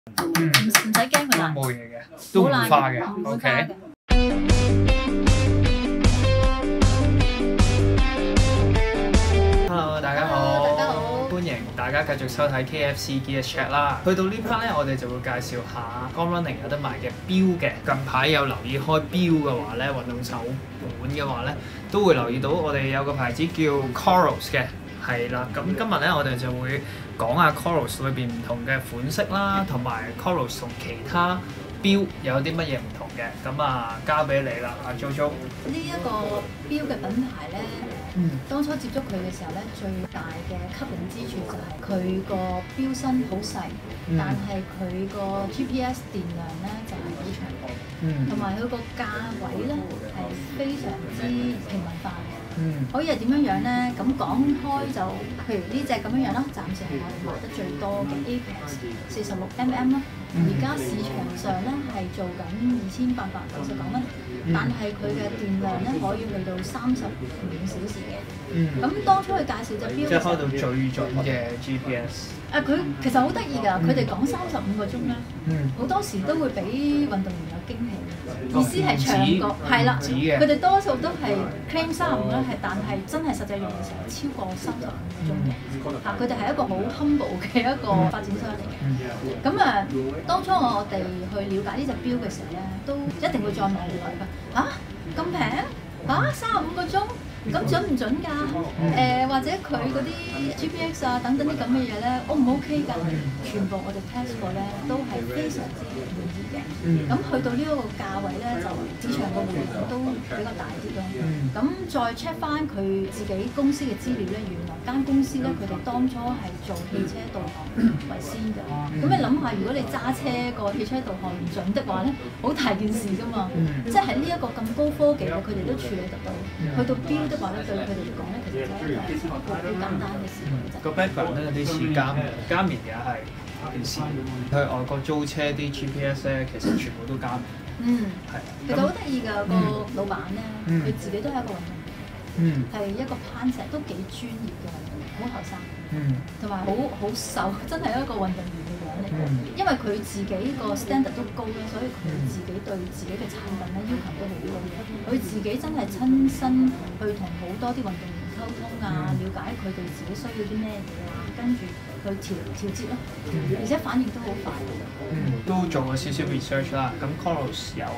唔使驚佢爛， 冇嘢嘅，都唔花嘅。OK。Hello， 大家好。 大家好。 歡迎大家繼續收睇 KFC Gear Chat 啦。去到呢 part 咧，我哋就會介紹下 Gone Running 有得賣嘅錶嘅。近排有留意開錶嘅話咧，運動手腕嘅話咧，都會留意到我哋有個牌子叫 Coros 嘅。係啦，咁今日咧我哋就會講下 Coros 裏邊唔同嘅款式啦，同埋 Coros 同其他錶有啲乜嘢唔同嘅。咁啊，交俾你啦，阿 JoJo。 呢一個錶嘅品牌咧，當初接觸佢嘅時候咧，最大嘅吸引之處就係佢個錶身好細，但係佢個 GPS 電量咧就係好長嘅，同埋佢個價位咧係非常之平民化嘅。可以係點樣樣咧？咁講開就，譬如呢隻咁樣樣啦，暫時係我哋賣得最多嘅 Apex 46mm 啦。而家市場上咧係做緊2899蚊，但係佢嘅電量咧可以去到35小時嘅。咁當初佢介紹隻錶， 即係開到最準嘅 GPS。 佢其實好得意㗎，佢哋講35個鐘咧，好多時都會俾運動員有驚喜。意思係長過，係啦，佢哋多數都係 claim 35啦，係但係真係實際用嘅時候超過35個鐘嘅。佢哋係一個好 humble 嘅一個發展商嚟嘅。咁當初我哋去了解呢隻錶嘅時候咧，都一定會再問佢㗎。咁平35個鐘？咁準唔準㗎？或者佢嗰啲 GPX 啊等等啲咁嘅嘢咧，O 唔 OK 㗎？全部我哋 test 過咧，都係非常之滿意嘅。咁去到呢一個價位咧，就市場個回報都比較大啲咯。咁再 check 翻佢自己公司嘅資料咧，原來間公司咧佢哋當初係做汽車導航為先嘅。咁你諗下，如果你揸車個汽車導航唔準的話咧，好大件事㗎嘛。即係呢一個咁高科技嘅，佢哋都處理得到。去到錶的話咧，對佢哋嚟講咧，其實就係一個好簡單嘅事嚟嘅啫。 個 background 咧有啲似加棉嘅係件事。去外國租車啲 GPS 咧，其實全部都加棉。係。 其實好得意㗎，個老闆咧，佢自己都係一個運動員，係一個攀石都幾專業嘅運動員，好後生，同埋好瘦，真係一個運動員嘅樣嚟嘅。因為佢自己個 standard 都高啦，所以佢自己對自己嘅產品咧要求都好高。佢自己真係親身去同好多啲運動員溝通啊，了解佢哋自己需要啲咩嘢啊，跟住去調節咯，而且反應都好快。 都做過少少 research 啦。咁 Coros 有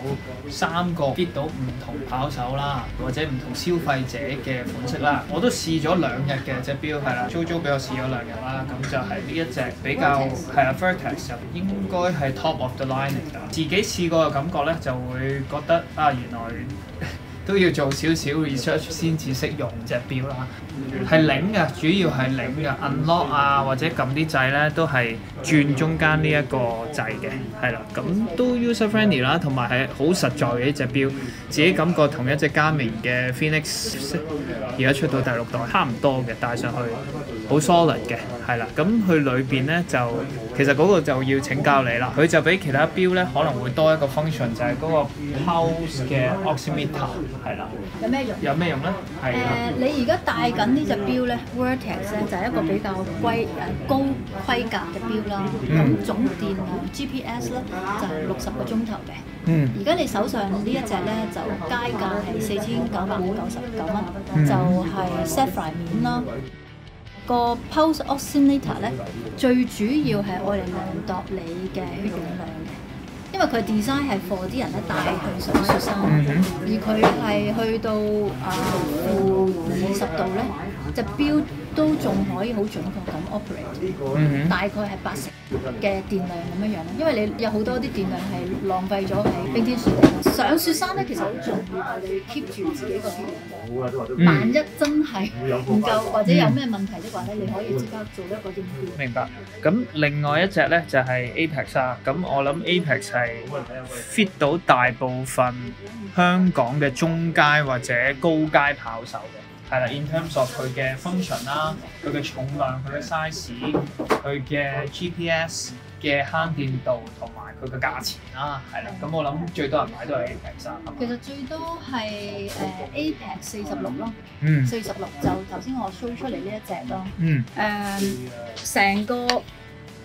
3個 fit 到唔同跑手啦，或者唔同消費者嘅款式啦。我都試咗2日嘅隻錶，係啦 ，JoJo 俾我試咗2日啦。咁就係呢一隻比較係啊 Vertex 就應該係 top of the line 嚟㗎。自己試過嘅感覺咧，就會覺得原來都要做少少 research 先至識用隻錶啦。係擰嘅，主要係擰嘅 unlock 或者撳啲掣咧，都係轉中間呢一個掣嘅，係啦。咁都 user friendly 啦，同埋係好實在嘅一隻錶。自己感覺同一隻佳明嘅 Phoenix 而家出到第6代差唔多嘅，戴上去好 solid 嘅，係啦。咁佢裏邊咧就其實嗰個就要請教你啦。佢就比其他錶咧可能會多一個 function， 就係嗰個 pulse 嘅 oximeter， 係啦。 有咩用？ 有咩用咧？係你而家戴緊呢隻錶咧 ，Vertex 咧就係一個比較高規格嘅錶啦。咁總電量 GPS 咧就係60個鐘頭嘅。而家你手上呢一隻咧就街價係4999蚊，就係 Sapphire 面啦。個 Pulse Oximeter 咧最主要係愛嚟量度你嘅血氧量嘅。因為佢 design 係 for 啲人咧戴去上雪山，而佢係去到-20度咧，隻錶都仲可以好準確咁 operate，大概係80%嘅電量咁樣樣啦。因為你有好多啲電量係浪費咗喺冰天雪地。上雪山咧其實好重要，你 keep 住自己個血氧。萬一真係唔夠或者有咩問題的話咧，你可以即刻做一個應變。 明白。咁另外一隻咧就係 Apex 啊。咁我諗 Apex 係 fit 到大部分香港嘅中階或者高階跑手嘅。係啦 ，in terms of 佢嘅 function 啦，佢嘅重量、佢嘅 size、佢嘅 GPS 嘅慳電度同埋佢嘅價錢啦，係啦。咁我諗最多人買都係 Apex 啊。 其實最多係Apex 46咯，46就頭先我 show 出嚟呢一隻咯。成個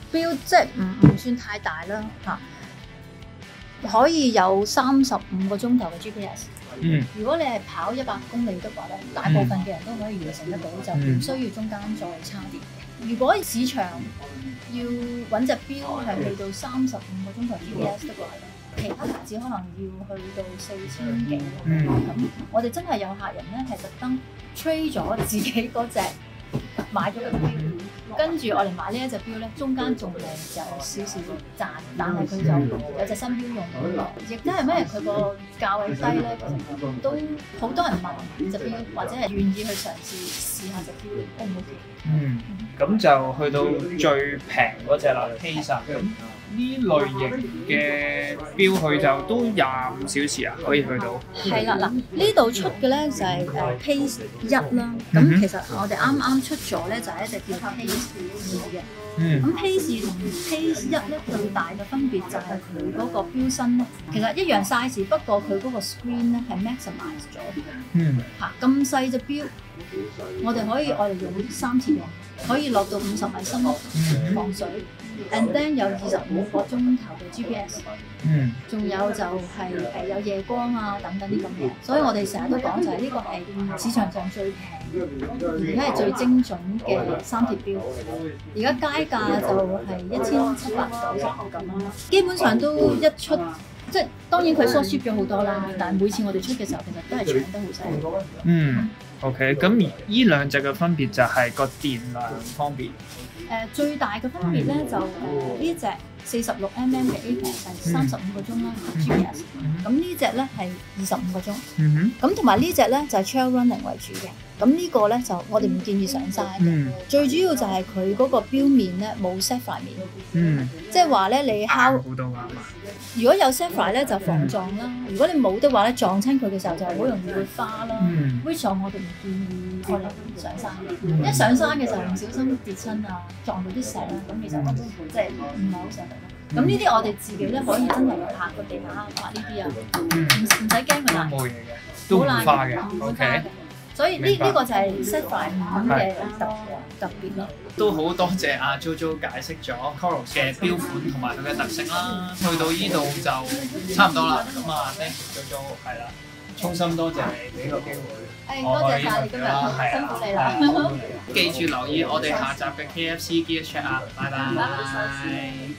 錶即係唔算太大啦嚇，可以有35個鐘頭嘅 GPS。如果你係跑100公里的話咧，大部分嘅人都可以完成得到，就唔需要中間再插電嘅。如果市場要揾隻錶係去到35個鐘頭 GPS 的話咧，其他牌子可能要去到4000幾。咁我哋真係有客人咧係特登 trade 咗自己嗰隻買咗個錶，跟住我哋買呢一隻錶咧，中間仲係有少少賺，但係佢就有隻新錶用到，亦都係咩？佢個價位低咧，其實都好多人問隻錶，或者係願意去嘗試下隻錶 O 唔 OK？ 咁就去到最平嗰隻啦 Pace 啊。咁呢類型嘅錶佢就都25小時啊，可以去到。 係啦，嗱呢度出嘅咧就係Pace 1啦。咁其實我哋啱啱出咗咧就係一隻叫 Pace 2嘅。咁 Pace 2同 Pace 1咧最大嘅分別就係佢嗰個錶身咧，其實一樣 size， 不過佢嗰個 screen 咧係 maximize 咗。嚇咁細隻錶，我哋可以用3次用，可以落到50米深防水。And then 有25個鐘頭嘅 GPS，仲有就係有夜光啊等等啲咁嘢，所以我哋成日都講就係呢個係市場上最平，而家係最精準嘅三鐵錶。而家街價就係1790咁啦，基本上都一出，即係當然佢 short ship 咗好多啦，但係每次我哋出嘅時候其實都係搶得好犀利。 OK， 咁呢兩隻嘅分別就係個電量方面。 最大嘅分別咧就呢隻46mm 嘅 Apex 係35個鐘啦 GPS， 咁呢隻咧係25個鐘，咁同埋呢隻咧就係 trail running 為主嘅，咁呢個咧就我哋唔建議上山嘅，最主要就係佢嗰個錶面咧冇 sapphire 面，即係話咧你敲好多嘛，如果有 sapphire 咧就防撞啦，如果你冇的話咧撞親佢嘅時候就好容易會花啦，which 我哋唔建議我哋上山嘅，一上山嘅時候唔小心跌親啊，撞到啲石啦，咁其實根本即係唔係好上嚟咯。咁呢啲我哋自己咧可以真係拍個地下拍呢啲啊，唔使驚佢爛， 冇嘢嘅，都唔花嘅 ，OK。 所以呢個就係 sapphire 嘅特別咯。 都好多謝阿 JoJo 解釋咗 Coros 嘅錶款同埋佢嘅特性啦。去到呢度就差唔多啦。咁啊 ，thank you JoJo 係啦，衷心多謝你俾個機會。 多謝晒你今日，辛苦你啦。 記住留意我哋下集嘅 KFC Gear Chat 啊，拜拜。